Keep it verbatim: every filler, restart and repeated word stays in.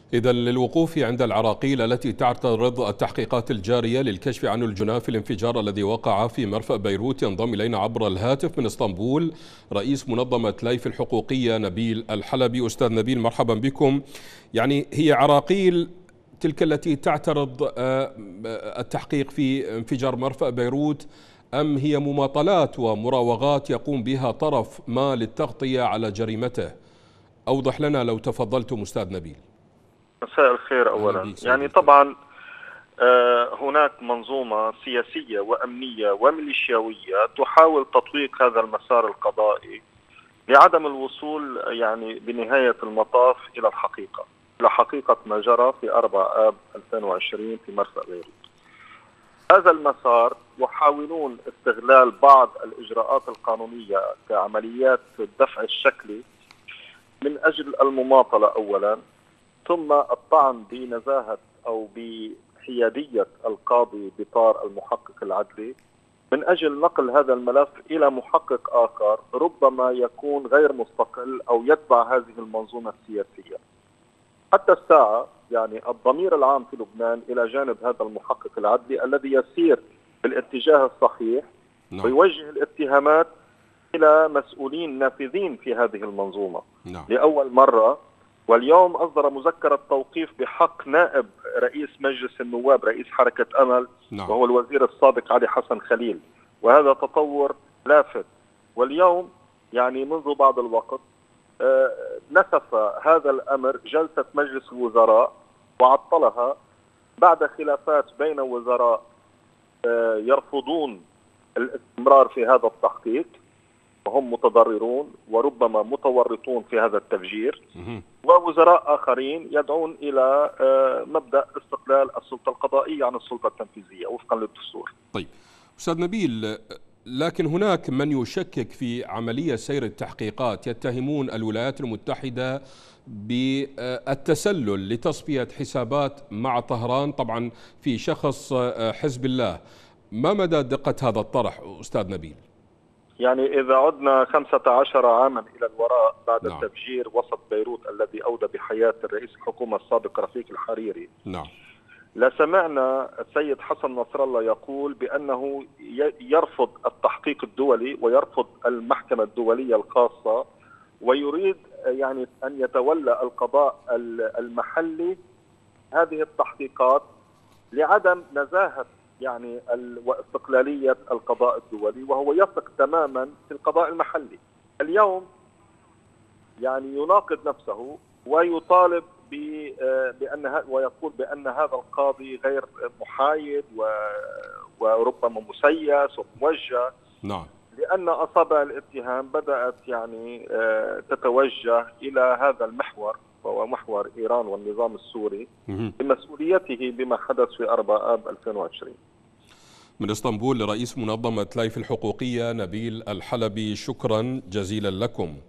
إذا للوقوف عند العراقيل التي تعترض التحقيقات الجارية للكشف عن الجناه في الانفجار الذي وقع في مرفأ بيروت، ينضم إلينا عبر الهاتف من اسطنبول رئيس منظمة لايف الحقوقية نبيل الحلبي. أستاذ نبيل، مرحبا بكم. يعني هي عراقيل تلك التي تعترض التحقيق في انفجار مرفأ بيروت، أم هي مماطلات ومراوغات يقوم بها طرف ما للتغطية على جريمته؟ أوضح لنا لو تفضلتم أستاذ نبيل. مساء الخير. أولا يعني طبعا هناك منظومة سياسية وأمنية وميليشياوية تحاول تطويق هذا المسار القضائي لعدم الوصول يعني بنهاية المطاف إلى الحقيقة، إلى حقيقة ما جرى في أربعة آب ألفين وعشرين في مرفأ بيروت. هذا المسار يحاولون استغلال بعض الإجراءات القانونية كعمليات الدفع الشكلي من أجل المماطلة أولا، ثم الطعن بنزاهة أو بحيادية القاضي بطار المحقق العدلي من أجل نقل هذا الملف إلى محقق آخر ربما يكون غير مستقل أو يتبع هذه المنظومة السياسية. حتى الساعة يعني الضمير العام في لبنان إلى جانب هذا المحقق العدلي الذي يسير بالاتجاه الصحيح نعم. ويوجه الاتهامات إلى مسؤولين نافذين في هذه المنظومة نعم. لأول مرة. واليوم أصدر مذكرة توقيف بحق نائب رئيس مجلس النواب رئيس حركة أمل نعم. وهو الوزير السابق علي حسن خليل، وهذا تطور لافت. واليوم يعني منذ بعض الوقت آه نسف هذا الأمر جلسة مجلس الوزراء وعطلها بعد خلافات بين وزراء آه يرفضون الاستمرار في هذا التحقيق وهم متضررون وربما متورطون في هذا التفجير، ووزراء آخرين يدعون إلى مبدأ استقلال السلطة القضائية عن السلطة التنفيذية وفقا للدستور. طيب أستاذ نبيل، لكن هناك من يشكك في عملية سير التحقيقات، يتهمون الولايات المتحدة بالتسلل لتصفية حسابات مع طهران طبعا في شخص حزب الله. ما مدى دقة هذا الطرح أستاذ نبيل؟ يعني إذا عدنا خمسة عشر عاما إلى الوراء بعد نعم. التفجير وسط بيروت الذي أودى بحياة الرئيس الحكومة السابق رفيق الحريري، نعم. لسمعنا السيد حسن نصر الله يقول بأنه يرفض التحقيق الدولي ويرفض المحكمة الدولية الخاصة ويريد يعني أن يتولى القضاء المحلي هذه التحقيقات لعدم نزاهة يعني واستقلالية القضاء الدولي، وهو يثق تماما في القضاء المحلي. اليوم يعني يناقض نفسه ويطالب بأن ويقول بأن هذا القاضي غير محايد وربما مسيس وموجه. نعم. لأن أصابع الاتهام بدأت يعني تتوجه إلى هذا المحور وهو محور إيران والنظام السوري بمسؤوليته بما حدث في أربعة آب ألفين وعشرين. من اسطنبول لرئيس منظمة لايف الحقوقية نبيل الحلبي، شكرا جزيلا لكم.